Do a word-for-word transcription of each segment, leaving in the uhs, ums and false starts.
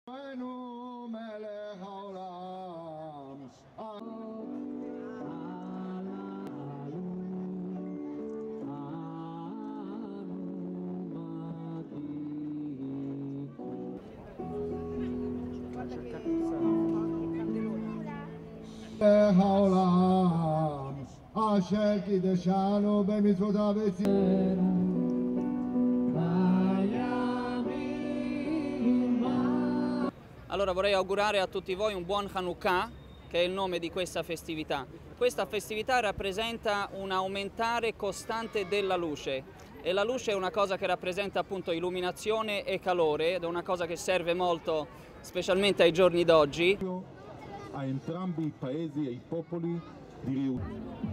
Allora vorrei augurare a tutti voi un buon Hanukkah, che è il nome di questa festività. Questa festività rappresenta un aumentare costante della luce e la luce è una cosa che rappresenta appunto illuminazione e calore ed è una cosa che serve molto specialmente ai giorni d'oggi. A entrambi i paesi e i popoli di riunire.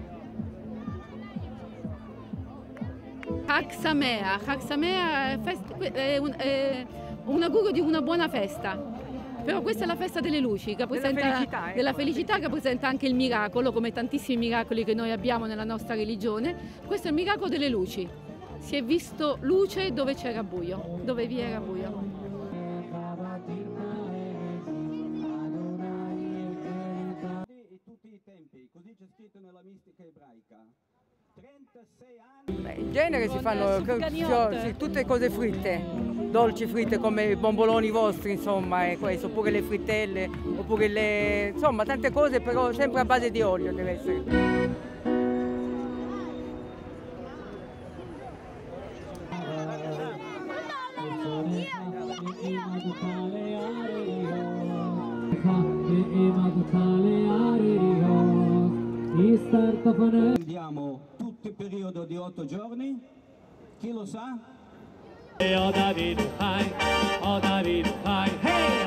Chag Sameach, Chag Sameach è un, è un augurio di una buona festa, però questa è la festa delle luci, che rappresenta, della felicità, eh? della felicità che rappresenta anche il miracolo, come tantissimi miracoli che noi abbiamo nella nostra religione. Questo è il miracolo delle luci, si è visto luce dove c'era buio, dove vi era buio. Così c'è scritto nella mistica ebraica. trentasei anni. Beh, in genere si fanno sì, tutte cose fritte, dolci fritte come i bomboloni vostri, insomma, e questo, oppure le frittelle, oppure le, insomma, tante cose, però sempre a base di olio deve essere. Andiamo tutto il periodo di otto giorni, chi lo sa? Oh David, hi, oh David, hi, hey!